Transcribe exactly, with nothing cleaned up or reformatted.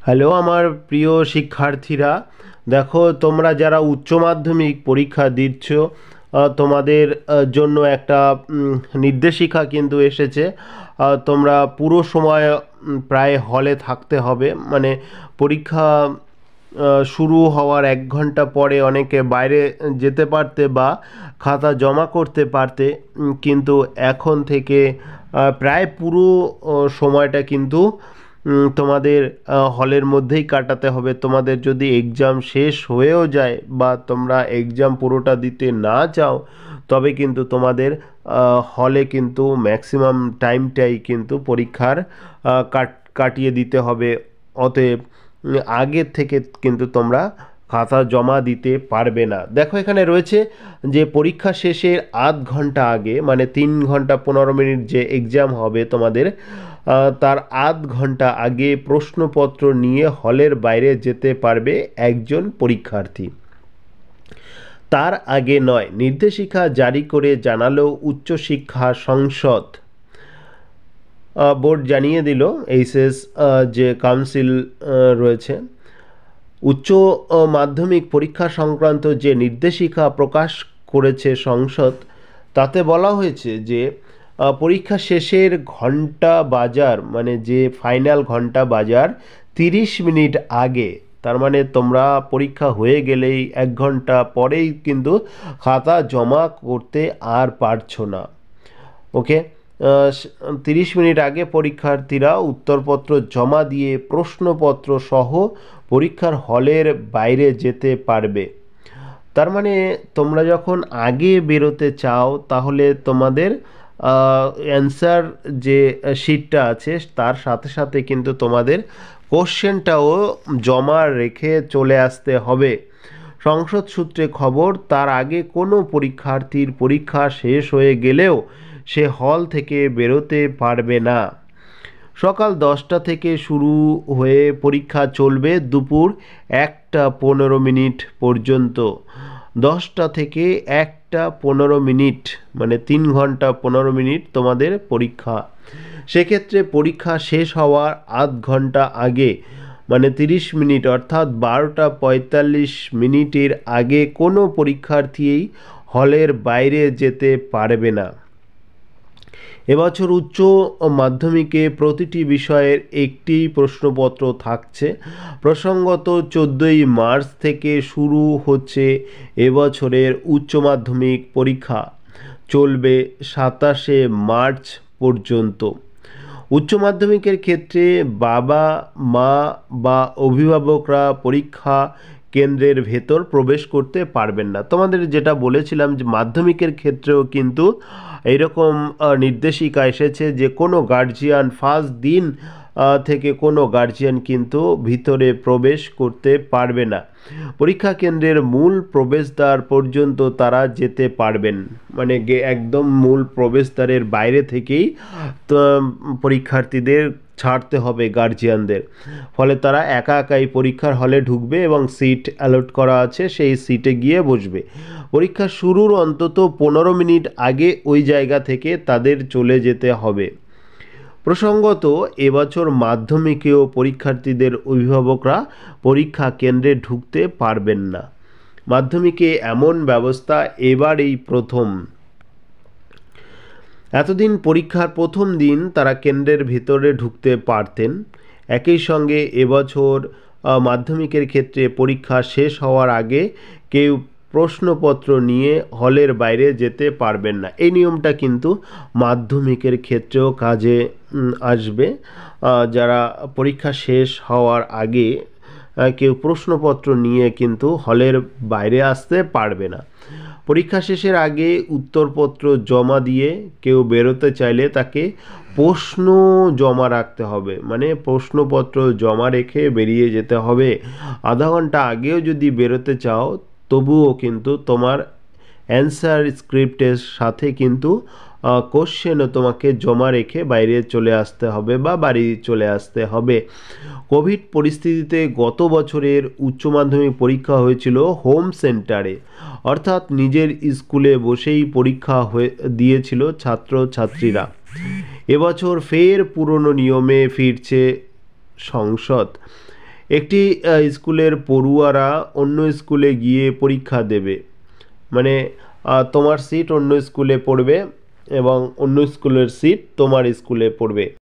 Hello আমার প্রিয় শিক্ষার্থীরা, দেখো তোমরা যারা উচ্চ মাধ্যমিক পরীক্ষা দিচ্ছ তোমাদের জন্য একটা নির্দেশিকা কিন্তু এসেছে। তোমরা পুরো সময় প্রায় হলে থাকতে হবে, মানে পরীক্ষা শুরু হওয়ার এক ঘন্টা পরে অনেকে বাইরে যেতে পারতে বা খাতা জমা করতে পারতে, কিন্তু এখন থেকে প্রায় পুরো সময়টা কিন্তু তোমাদের হলের মধ্যেই কাটাতে হবে। তোমাদের যদি এক্সাম শেষ হয়েও যায় বা তোমরা এক্সাম পুরোটা দিতে না চাও, তবে কিন্তু তোমাদের হলে কিন্তু ম্যাক্সিমাম টাইমটাই কিন্তু পরীক্ষার কাট কাটিয়ে দিতে হবে। অতএব আগের থেকে কিন্তু তোমরা খাতা জমা দিতে পারবে না। দেখো এখানে রয়েছে যে পরীক্ষা শেষের আধ ঘন্টা আগে, মানে তিন ঘন্টা পনেরো মিনিট যে এক্সাম হবে তোমাদের, তার আধ ঘন্টা আগে প্রশ্নপত্র নিয়ে হলের বাইরে যেতে পারবে একজন পরীক্ষার্থী। তার আগে নয়, নির্দেশিকা জারি করে জানালো উচ্চশিক্ষা সংসদ। বোর্ড জানিয়ে দিল, এইচএস যে কাউন্সিল রয়েছে, উচ্চ মাধ্যমিক পরীক্ষা সংক্রান্ত যে নির্দেশিকা প্রকাশ করেছে সংসদ, তাতে বলা হয়েছে যে পরীক্ষা শেষের ঘন্টা বাজার, মানে যে ফাইনাল ঘন্টা বাজার তিরিশ মিনিট আগে, তার মানে তোমরা পরীক্ষা হয়ে গেলেই এক ঘন্টা পরেই কিন্তু খাতা জমা করতে আর পারছো না। ওকে, তিরিশ মিনিট আগে পরীক্ষার্থীরা উত্তরপত্র জমা দিয়ে প্রশ্নপত্র সহ পরীক্ষার হলের বাইরে যেতে পারবে। তার মানে তোমরা যখন আগে বেরোতে চাও, তাহলে তোমাদের অ্যান্সার যে শিটটা আছে তার সাথে সাথে কিন্তু তোমাদের কোশ্চেনটাও জমা রেখে চলে আসতে হবে। সংসদ সূত্রে খবর, তার আগে কোনো পরীক্ষার্থীর পরীক্ষা শেষ হয়ে গেলেও সে হল থেকে বেরোতে পারবে না। সকাল দশটা থেকে শুরু হয়ে পরীক্ষা চলবে দুপুর একটা পনেরো মিনিট পর্যন্ত। দশটা থেকে একটা পনেরো মিনিট, মানে তিন ঘন্টা পনেরো মিনিট তোমাদের পরীক্ষা। সেক্ষেত্রে পরীক্ষা শেষ হওয়ার আধ ঘন্টা আগে, মানে তিরিশ মিনিট অর্থাৎ বারোটা পঁয়তাল্লিশ মিনিটের আগে কোনো পরীক্ষার্থী হলের বাইরে যেতে পারবে না। এবছর উচ্চ মাধ্যমিকে প্রতিটি বিষয়ের একটি প্রশ্নপত্র থাকছে। প্রসঙ্গত চোদ্দোই মার্চ থেকে শুরু হচ্ছে এবছরের উচ্চ মাধ্যমিক পরীক্ষা, চলবে সাতাশে মার্চ পর্যন্ত। উচ্চ মাধ্যমিকের ক্ষেত্রে বাবা মা বা অভিভাবকরা পরীক্ষা কেন্দ্রের ভেতর প্রবেশ করতে পারবেন না। তোমাদের যেটা বলেছিলাম যে মাধ্যমিকের ক্ষেত্রেও কিন্তু এইরকম নির্দেশিকা এসেছে যে কোনো গার্জিয়ান ফার্স্ট দিন থেকে কোনো গার্জিয়ান কিন্তু ভিতরে প্রবেশ করতে পারবে না। পরীক্ষা কেন্দ্রের মূল প্রবেশদ্বার পর্যন্ত তারা যেতে পারবেন, মানে একদম মূল প্রবেশদ্বারের বাইরে থেকেই তো পরীক্ষার্থীদের ছাড়তে হবে গার্জিয়ানদের। ফলে তারা একা একাই পরীক্ষার হলে ঢুকবে এবং সিট অ্যালট করা আছে সেই সিটে গিয়ে বসবে। পরীক্ষা শুরুর অন্তত পনেরো মিনিট আগে ওই জায়গা থেকে তাদের চলে যেতে হবে। প্রসঙ্গত এবছর মাধ্যমিকেও পরীক্ষার্থীদের অভিভাবকরা পরীক্ষা কেন্দ্রে ঢুকতে পারবেন না। মাধ্যমিকে এমন ব্যবস্থা এবার এই প্রথম। এতদিন পরীক্ষার প্রথম দিন তারা কেন্দ্রের ভিতরে ঢুকতে পারতেন। একই সঙ্গে এবছর মাধ্যমিকের ক্ষেত্রে পরীক্ষা শেষ হওয়ার আগে কেউ প্রশ্নপত্র নিয়ে হলের বাইরে যেতে পারবেন না। এই নিয়মটা কিন্তু মাধ্যমিকের ক্ষেত্রেও কাজে আসবে। যারা পরীক্ষা শেষ হওয়ার আগে কেউ প্রশ্নপত্র নিয়ে কিন্তু হলের বাইরে আসতে পারবে না। পরীক্ষা শেষের আগে উত্তরপত্র জমা দিয়ে কেউ বেরোতে চাইলে তাকে প্রশ্ন জমা রাখতে হবে, মানে প্রশ্নপত্র জমা রেখে বেরিয়ে যেতে হবে। আধা ঘন্টা আগেও যদি বেরোতে চাও, তবুও কিন্তু তোমার অ্যান্সার স্ক্রিপ্টের সাথে কিন্তু কোশ্চেনও তোমাকে জমা রেখে বাইরে চলে আসতে হবে বা বাড়ি চলে আসতে হবে। কোভিড পরিস্থিতিতে গত বছরের উচ্চ মাধ্যমিক পরীক্ষা হয়েছিল হোম সেন্টারে, অর্থাৎ নিজের স্কুলে বসেই পরীক্ষা হয়ে দিয়েছিল ছাত্রছাত্রীরা। এবছর ফের পুরনো নিয়মে ফিরছে সংসদ। একটি স্কুলের পড়ুয়ারা অন্য স্কুলে গিয়ে পরীক্ষা দেবে, মানে তোমার সিট অন্য স্কুলে পড়বে এবং অন্য স্কুলের সিট তোমার স্কুলে পড়বে।